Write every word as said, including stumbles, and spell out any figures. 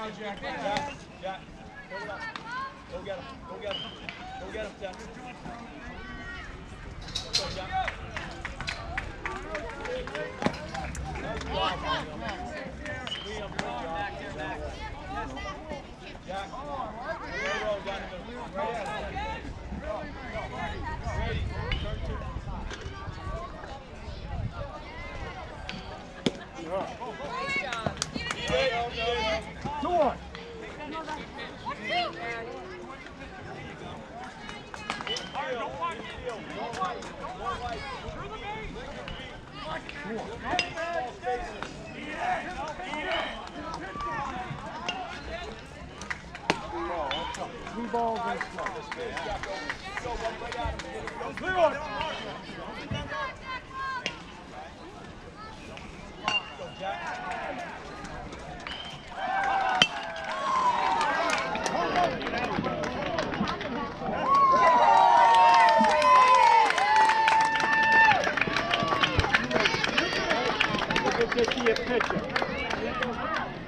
now, Jack. Jack, Jack, hold it up. Go get him. Go get him. Go get him, Jack. Let's go, Jack. Nice block. Liam, good job. Jack. Go roll down the middle. Ready. Turn two. Nice job. Two on. Three balls and slow. Clear on it. Go, Jack. Look at this here picture.